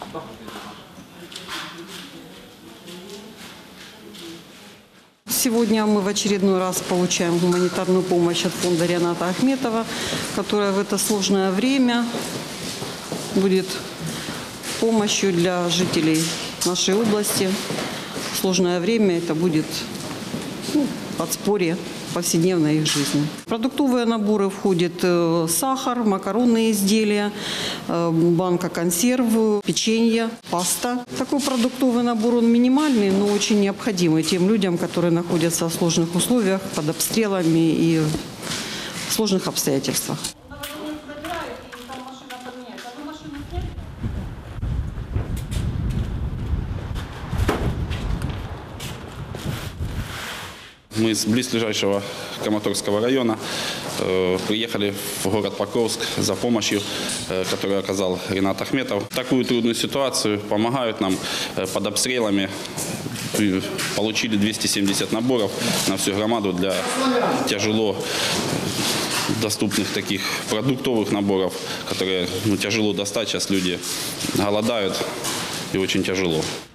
Сегодня мы в очередной раз получаем гуманитарную помощь от фонда Рената Ахметова, которая в это сложное время будет помощью для жителей нашей области. В сложное время это будет подспорье повседневной их жизни. В продуктовые наборы входят сахар, макаронные изделия, банка консерв, печенье, паста. Такой продуктовый набор, он минимальный, но очень необходимый тем людям, которые находятся в сложных условиях, под обстрелами и в сложных обстоятельствах. Мы с близлежащего Краматорского района приехали в город Покровск за помощью, которую оказал Ренат Ахметов. В такую трудную ситуацию помогают нам под обстрелами. Получили 270 наборов на всю громаду для тяжело доступных таких продуктовых наборов, которые тяжело достать. Сейчас люди голодают и очень тяжело.